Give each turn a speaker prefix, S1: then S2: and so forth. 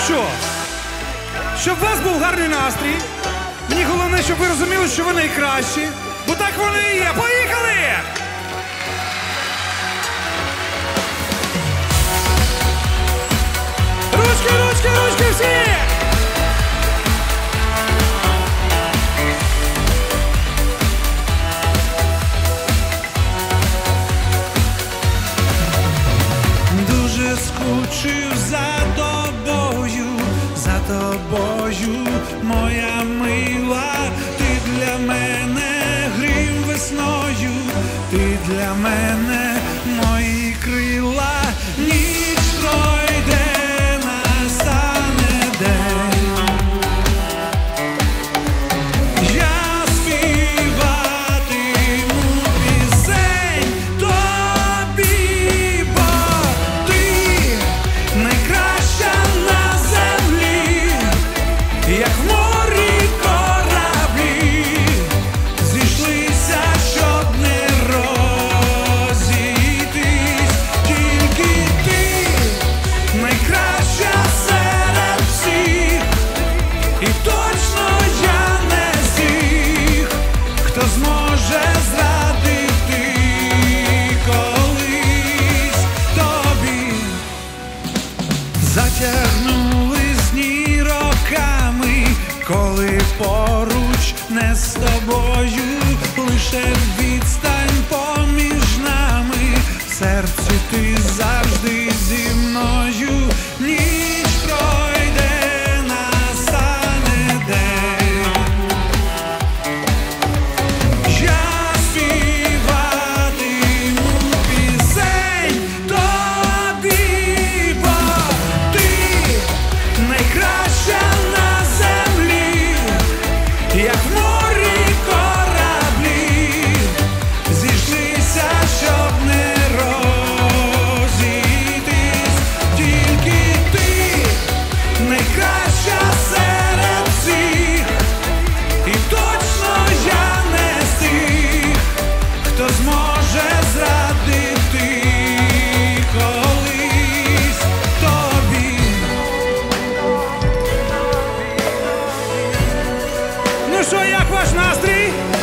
S1: що? Щоб у вас був гарний настрій. Мені головне, щоб ви розуміли, що ви найкращі. Бо так вони і є. Поїхали! Ручки, ручки, ручки всі! Дуже скучив за тобою, моя мила. Ти для мене грім весною, ти для мене мої крила. Ніч пройде, настане день. Я співатиму пісень тобі, бо ти найкраща на землі, як в морі кораблі, зійшлися, щоб не розійтись. Тільки ти найкраща серед всіх, і точно я не з тих, хто зможе зрадити колись тобі. Затягнулись дні роками, коли поруч не з тобою, лише відстань поміж нами. В серці ти завжди зі мною. Ніч пройде, настане день. Я співатиму пісень тобі, бо ти найкраща на землі, як в морі кораблі, зійшлися, щоб не розійтись. Тільки ти найкраща серед всіх, і точно я не з тих, хто зможе зрадити колись тобі. Ну що, як ваш настрій?